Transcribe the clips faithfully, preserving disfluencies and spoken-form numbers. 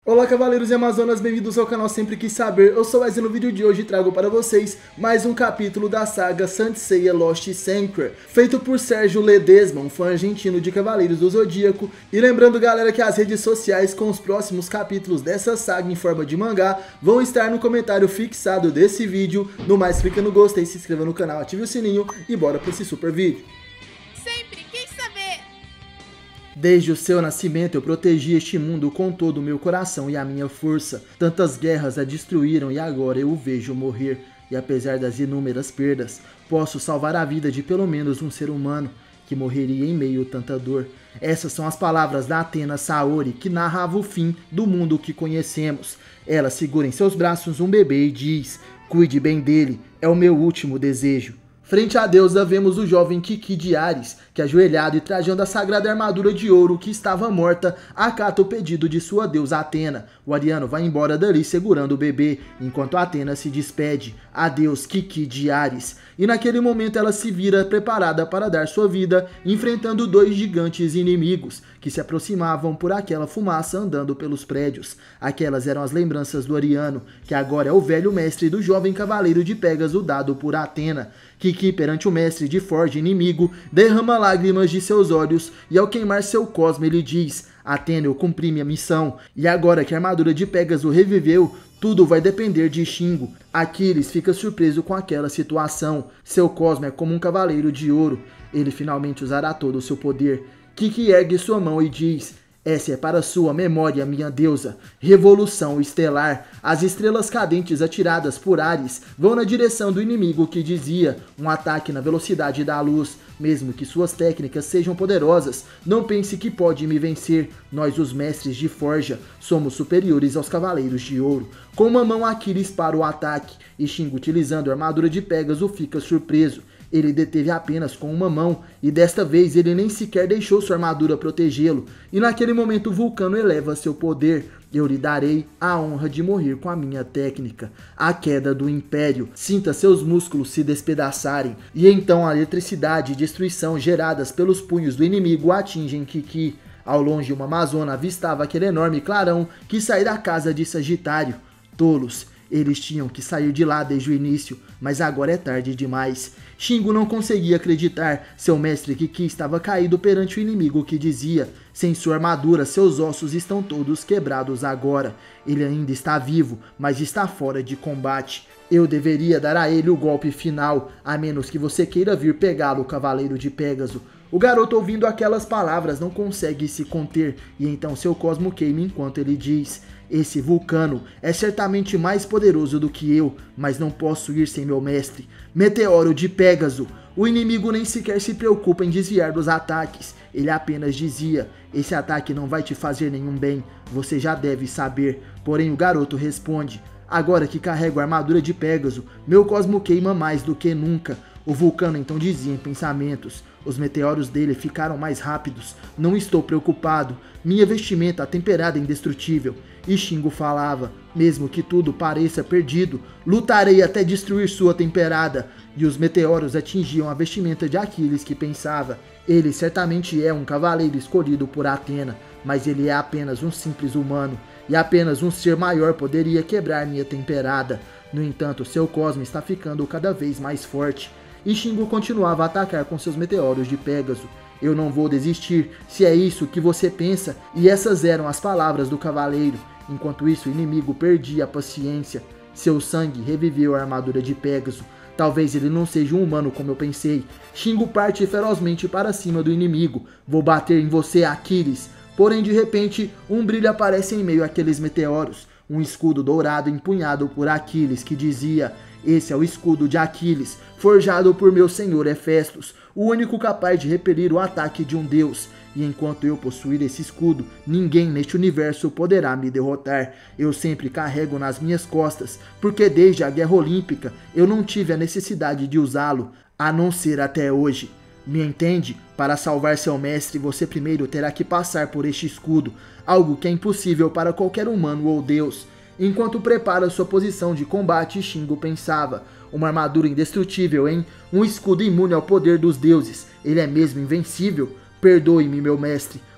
Olá cavaleiros e amazonas, bem-vindos ao canal Sempre Quis Saber. Eu sou o Wesley. No vídeo de hoje trago para vocês mais um capítulo da saga Saint Seiya Lost Secret, feito por Sérgio Ledesma, um fã argentino de Cavaleiros do Zodíaco. E lembrando galera que as redes sociais com os próximos capítulos dessa saga em forma de mangá vão estar no comentário fixado desse vídeo. No mais, clica no gostei, se inscreva no canal, ative o sininho e bora para esse super vídeo. Desde o seu nascimento eu protegi este mundo com todo o meu coração e a minha força. Tantas guerras a destruíram e agora eu o vejo morrer. E apesar das inúmeras perdas, posso salvar a vida de pelo menos um ser humano que morreria em meio a tanta dor. Essas são as palavras da Athena Saori, que narrava o fim do mundo que conhecemos. Ela segura em seus braços um bebê e diz: "Cuide bem dele, é o meu último desejo." Frente à deusa vemos o jovem Kiki de Ares, que ajoelhado e trajando a sagrada armadura de ouro que estava morta, acata o pedido de sua deusa Atena. O ariano vai embora dali segurando o bebê, enquanto Atena se despede. Adeus, Kiki de Ares. E naquele momento ela se vira preparada para dar sua vida, enfrentando dois gigantes inimigos, que se aproximavam por aquela fumaça andando pelos prédios. Aquelas eram as lembranças do ariano, que agora é o velho mestre do jovem cavaleiro de Pégaso dado por Atena. Kiki, perante o mestre de forja inimigo, derrama lágrimas de seus olhos e ao queimar seu cosmo ele diz: "Atena, eu cumpri minha missão, e agora que a armadura de Pégaso reviveu, tudo vai depender de Shingo." Aquiles fica surpreso com aquela situação. Seu cosmo é como um cavaleiro de ouro. Ele finalmente usará todo o seu poder. Kiki ergue sua mão e diz: "Essa é para sua memória, minha deusa." Revolução estelar. As estrelas cadentes atiradas por Ares vão na direção do inimigo que dizia: "Um ataque na velocidade da luz." Mesmo que suas técnicas sejam poderosas, não pense que pode me vencer. Nós, os mestres de forja, somos superiores aos cavaleiros de ouro. Com uma mão, Aquiles para o ataque, e Shingo, utilizando a armadura de Pégaso, fica surpreso. Ele deteve apenas com uma mão, e desta vez ele nem sequer deixou sua armadura protegê-lo. E naquele momento Vulcano eleva seu poder. "Eu lhe darei a honra de morrer com a minha técnica." A queda do Império. Sinta seus músculos se despedaçarem. E então a eletricidade e destruição geradas pelos punhos do inimigo atingem Kiki. Ao longe uma amazona avistava aquele enorme clarão que sai da casa de Sagitário. Tolos. Eles tinham que sair de lá desde o início, mas agora é tarde demais. Shingo não conseguia acreditar. Seu mestre Kiki estava caído perante o inimigo que dizia: "Sem sua armadura, seus ossos estão todos quebrados agora. Ele ainda está vivo, mas está fora de combate. Eu deveria dar a ele o golpe final, a menos que você queira vir pegá-lo, cavaleiro de Pégaso." O garoto, ouvindo aquelas palavras, não consegue se conter, e então seu cosmo queima enquanto ele diz: "Esse Vulcano é certamente mais poderoso do que eu, mas não posso ir sem meu mestre. Meteoro de Pégaso." O inimigo nem sequer se preocupa em desviar dos ataques. Ele apenas dizia: "Esse ataque não vai te fazer nenhum bem, você já deve saber." Porém o garoto responde: "Agora que carrego a armadura de Pégaso, meu cosmo queima mais do que nunca." O Vulcano então dizia em pensamentos: "Os meteoros dele ficaram mais rápidos. Não estou preocupado. Minha vestimenta temperada é indestrutível." E Shingo falava: "Mesmo que tudo pareça perdido, lutarei até destruir sua temperada." E os meteoros atingiam a vestimenta de Aquiles, que pensava: "Ele certamente é um cavaleiro escolhido por Atena, mas ele é apenas um simples humano, e apenas um ser maior poderia quebrar minha temperada." No entanto, seu cosmo está ficando cada vez mais forte. E Shingo continuava a atacar com seus meteoros de Pégaso. "Eu não vou desistir, se é isso que você pensa." E essas eram as palavras do cavaleiro. Enquanto isso, o inimigo perdia a paciência. Seu sangue reviveu a armadura de Pégaso. "Talvez ele não seja um humano como eu pensei." Shingo parte ferozmente para cima do inimigo. "Vou bater em você, Aquiles." Porém, de repente, um brilho aparece em meio àqueles meteoros. Um escudo dourado empunhado por Aquiles que dizia: "Esse é o escudo de Aquiles, forjado por meu senhor Hefestos, o único capaz de repelir o ataque de um deus. E enquanto eu possuir esse escudo, ninguém neste universo poderá me derrotar. Eu sempre carrego nas minhas costas, porque desde a Guerra Olímpica eu não tive a necessidade de usá-lo, a não ser até hoje. Me entende? Para salvar seu mestre, você primeiro terá que passar por este escudo, algo que é impossível para qualquer humano ou deus." Enquanto prepara sua posição de combate, Shingo pensava: "Uma armadura indestrutível, hein? Um escudo imune ao poder dos deuses. Ele é mesmo invencível? Perdoe-me, meu mestre,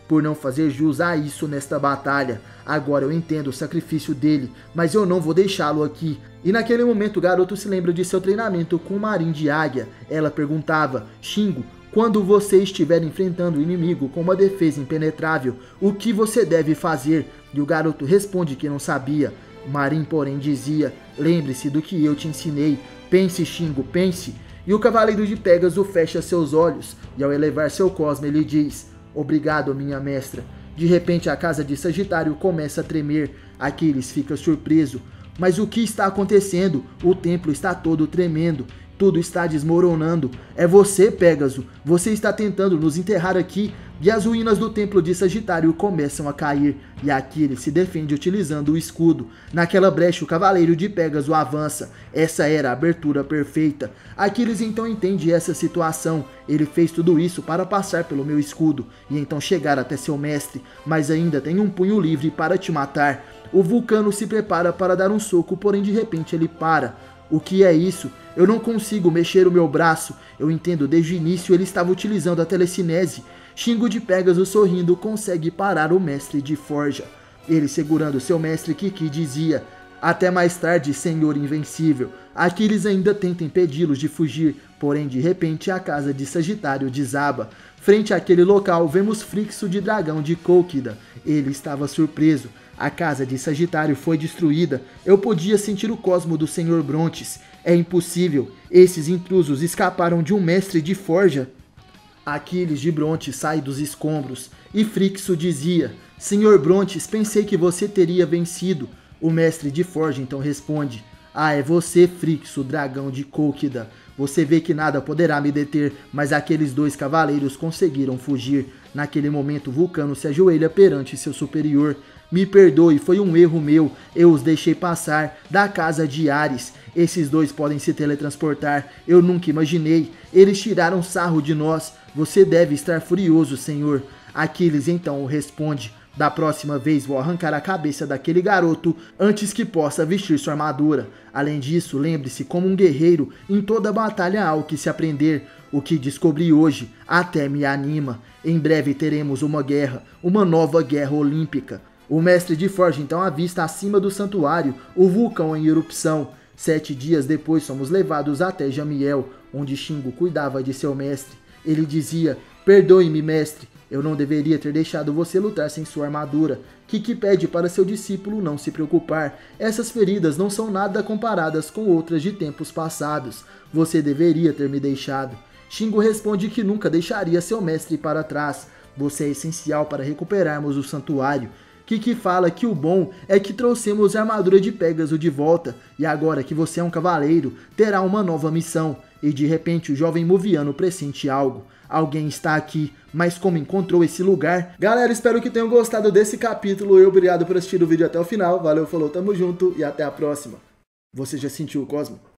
por não fazer jus a isso nesta batalha. Agora eu entendo o sacrifício dele, mas eu não vou deixá-lo aqui. E naquele momento o garoto se lembra de seu treinamento com o Marin de Águia. Ela perguntava: Shingo, quando você estiver enfrentando o inimigo com uma defesa impenetrável, o que você deve fazer? E o garoto responde que não sabia. Marin, porém, dizia: lembre-se do que eu te ensinei. Pense, Shingo, pense. E o Cavaleiro de Pégaso fecha seus olhos, e ao elevar seu cosmo ele diz: obrigado, minha mestra. De repente a casa de Sagitário começa a tremer. Aquiles fica surpreso. Mas o que está acontecendo? O templo está todo tremendo. Tudo está desmoronando. É você, Pégaso. Você está tentando nos enterrar aqui. E as ruínas do templo de Sagitário começam a cair. E Aquiles se defende utilizando o escudo. Naquela brecha o Cavaleiro de Pégaso avança. Essa era a abertura perfeita. Aquiles então entende essa situação. Ele fez tudo isso para passar pelo meu escudo e então chegar até seu mestre. Mas ainda tem um punho livre para te matar. O Vulcano se prepara para dar um soco, porém de repente ele para. O que é isso? Eu não consigo mexer o meu braço. Eu entendo, desde o início ele estava utilizando a telecinese. Shingo de Pégaso, sorrindo, consegue parar o mestre de forja. Ele, segurando seu mestre Kiki, dizia: até mais tarde, senhor invencível. Aquiles ainda tenta impedi-los de fugir, porém de repente a casa de Sagitário desaba. Frente àquele local vemos Frixo de Dragão de Kōkida. Ele estava surpreso. A casa de Sagitário foi destruída. Eu podia sentir o cosmo do senhor Brontes. É impossível. Esses intrusos escaparam de um mestre de forja. Aquiles de Brontes sai dos escombros. E Frixo dizia: senhor Brontes, pensei que você teria vencido. O mestre de forja então responde: ah, é você, Frixo, dragão de Kōkida. Você vê que nada poderá me deter, mas aqueles dois cavaleiros conseguiram fugir. Naquele momento, Vulcano se ajoelha perante seu superior. Me perdoe, foi um erro meu. Eu os deixei passar da casa de Ares. Esses dois podem se teletransportar. Eu nunca imaginei. Eles tiraram sarro de nós. Você deve estar furioso, senhor. Aquiles então responde: da próxima vez vou arrancar a cabeça daquele garoto antes que possa vestir sua armadura. Além disso, lembre-se, como um guerreiro, em toda batalha há o que se aprender. O que descobri hoje até me anima. Em breve teremos uma guerra, uma nova guerra olímpica. O mestre de forja então avista acima do santuário o vulcão em erupção. Sete dias depois somos levados até Jamiel, onde Shingo cuidava de seu mestre. Ele dizia: perdoe-me, mestre. Eu não deveria ter deixado você lutar sem sua armadura. Kiki pede para seu discípulo não se preocupar. Essas feridas não são nada comparadas com outras de tempos passados. Você deveria ter me deixado. Shingo responde que nunca deixaria seu mestre para trás. Você é essencial para recuperarmos o santuário. Kiki fala que o bom é que trouxemos a armadura de Pégaso de volta. E agora que você é um cavaleiro, terá uma nova missão. E de repente o jovem Moviano pressente algo. Alguém está aqui, mas como encontrou esse lugar? Galera, espero que tenham gostado desse capítulo. Eu obrigado por assistir o vídeo até o final. Valeu, falou, tamo junto e até a próxima. Você já sentiu o cosmo?